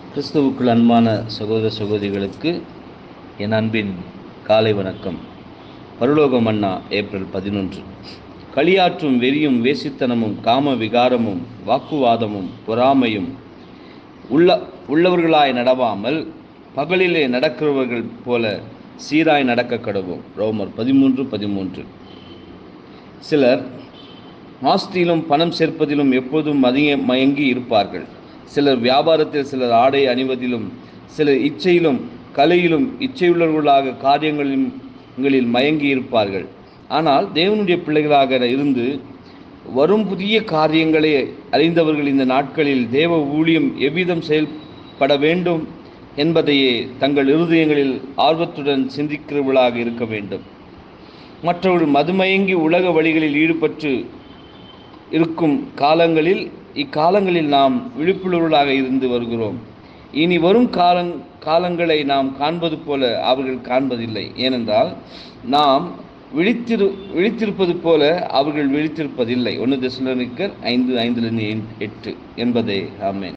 கிறிஸ்துவுக்குள் அன்பான சகோதர சகோதரிகளுக்கு என் அன்பின் காலை வணக்கம். பரலோக மன்னா ஏப்ரல் 11. களியாற்றும் வெறியும் வேசித்தனமும் காம விகாரமும் வாக்குவாதமும் பொறாமையும் உள்ளவர்களாய் நடவாமல் பகலிலே நடக்கிறவர்கள் போல சீராய் நடக்க கடவோம். ரோமர் 13:13. சிலர் ஆஸ்தியிலும் பணம் சேர்ப்பதிலும் எப்போதும் மயங்கி இருப்பார்கள். சிலர் வியாபாரத்தில், சிலர் ஆடை அணிவதிலும், சிலர் இச்சையிலும் கலையிலும் இச்சையுள்ளவர்களாக காரியங்களில் மயங்கி இருப்பார்கள். ஆனால் தேவனுடைய பிள்ளைகளாக இருந்து வரும் புதிய காரியங்களை அறிந்தவர்கள் இந்த நாட்களில் தேவ ஊழியம் எவ்விதம் செயல்பட வேண்டும் என்பதையே தங்கள் இருதயங்களில் ஆர்வத்துடன் சிந்திக்கிறவர்களாக இருக்க வேண்டும். மற்றவர்கள் மதுமயங்கி உலக வழிகளில் ஈடுபட்டு இருக்கும் இக்காலங்களில் நாம் விழிப்புணர்வுகளாக இருந்து வருகிறோம். இனி வரும் காலங்களை நாம் காண்பது போல அவர்கள் காண்பதில்லை. ஏனென்றால் நாம் விழித்திருப்பது போல அவர்கள் விழித்திருப்பதில்லை. 1 தெசலோனிக்கர் 5:5-8 என்பதே. ஆமென்.